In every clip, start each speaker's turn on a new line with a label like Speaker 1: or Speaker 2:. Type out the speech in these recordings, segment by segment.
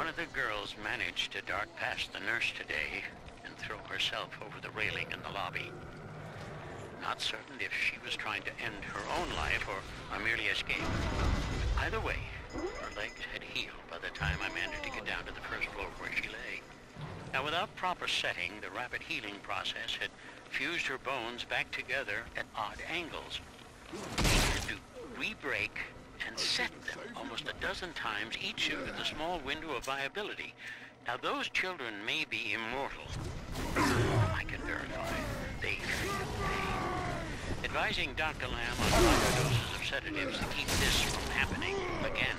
Speaker 1: One of the girls managed to dart past the nurse today and throw herself over the railing in the lobby. Not certain if she was trying to end her own life or merely escape. Either way, her legs had healed by the time I managed to get down to the first floor where she lay. Now, without proper setting, the rapid healing process had fused her bones back together at odd angles. She had to re-break and set them almost a dozen times, each due to the small window of viability. Now, those children may be immortal. I can verify they feel pain. Advising Dr. Lamb on higher doses of sedatives to keep this from happening again.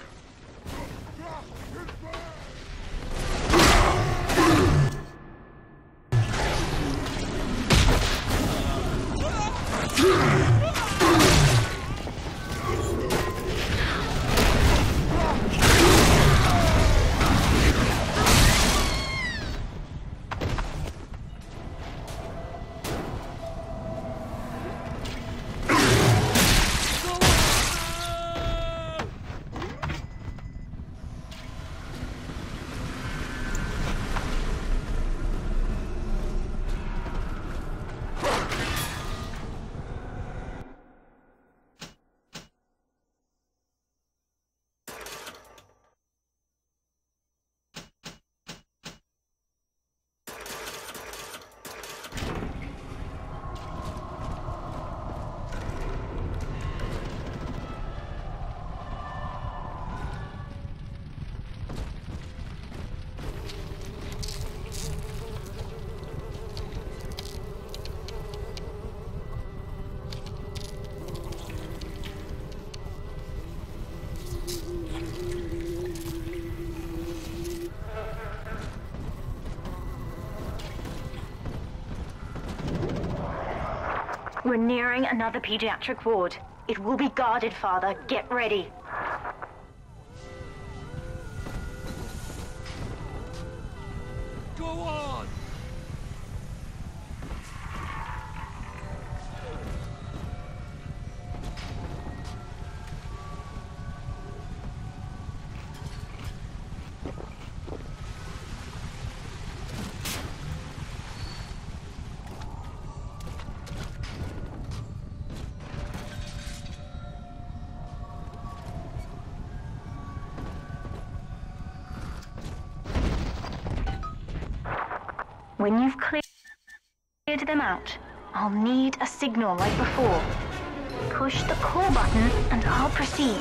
Speaker 2: We're nearing another pediatric ward. It will be guarded, Father. Get ready.
Speaker 3: Go on!
Speaker 2: When you've cleared them out, I'll need a signal like before. Push the call button and I'll proceed.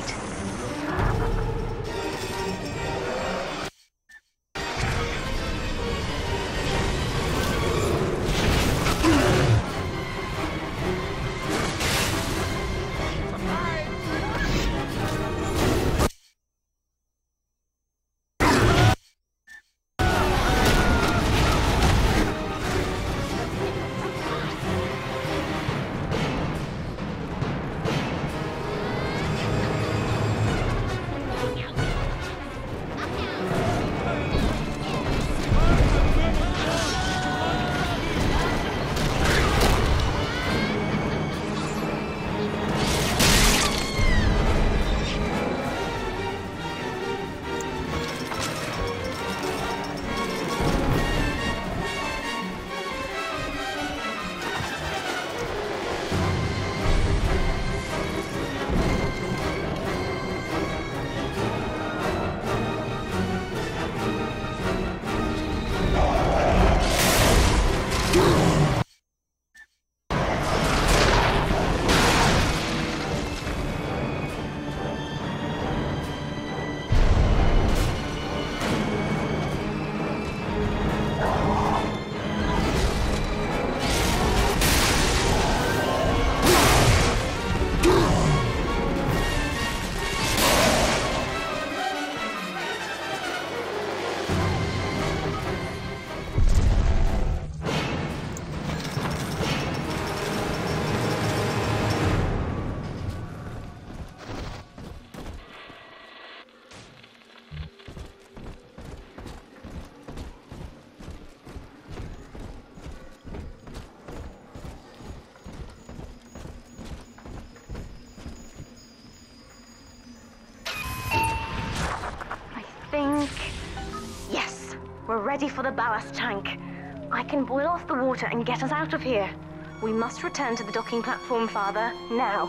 Speaker 2: ready for the ballast tank. I can boil off the water and get us out of here. We must return to the docking platform, Father, now.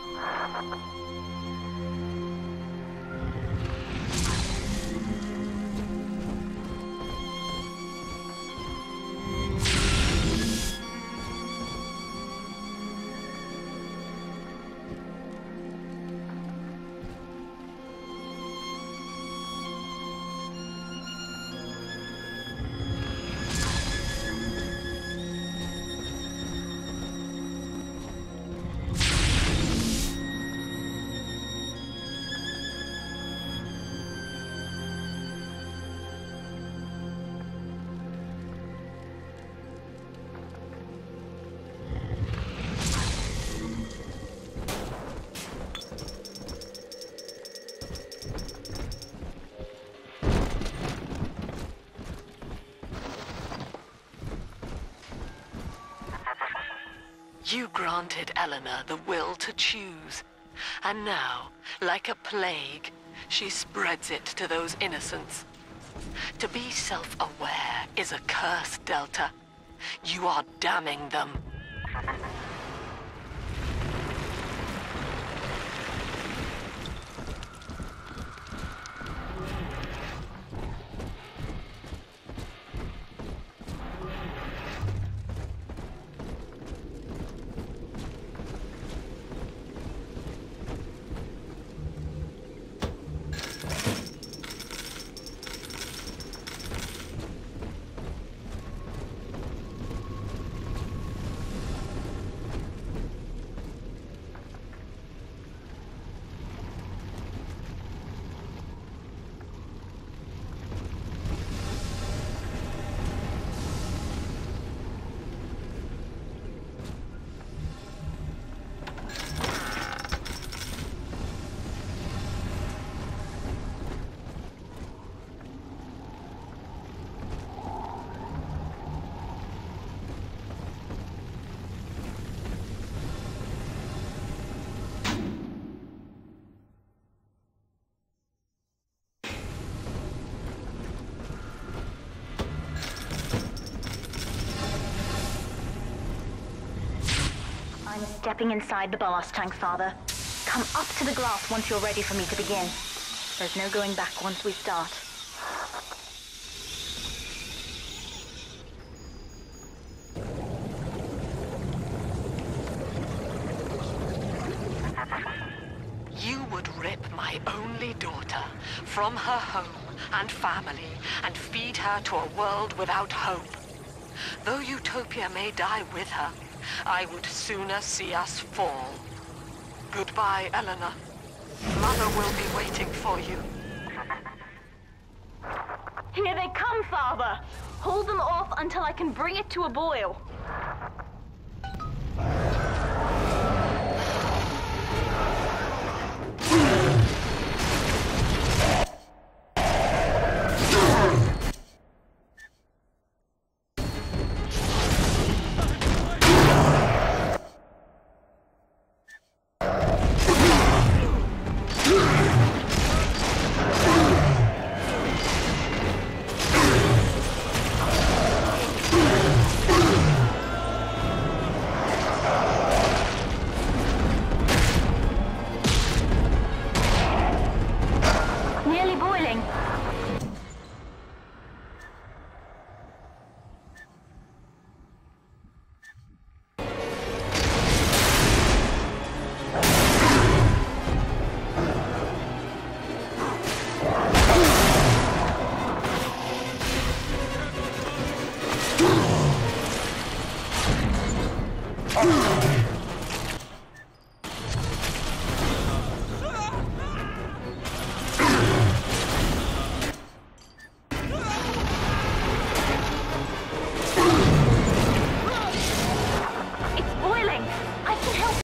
Speaker 4: You granted Eleanor the will to choose. And now, like a plague, she spreads it to those innocents. To be self-aware is a curse, Delta. You are damning them.
Speaker 2: I'm stepping inside the ballast tank, Father. Come up to the glass once you're ready for me to begin. There's no going back once we start.
Speaker 4: You would rip my only daughter from her home and family and feed her to a world without hope. Though Utopia may die with her, I would sooner see us fall. Goodbye, Eleanor. Mother will be waiting for you.
Speaker 2: Here they come, Father! Hold them off until I can bring it to a boil.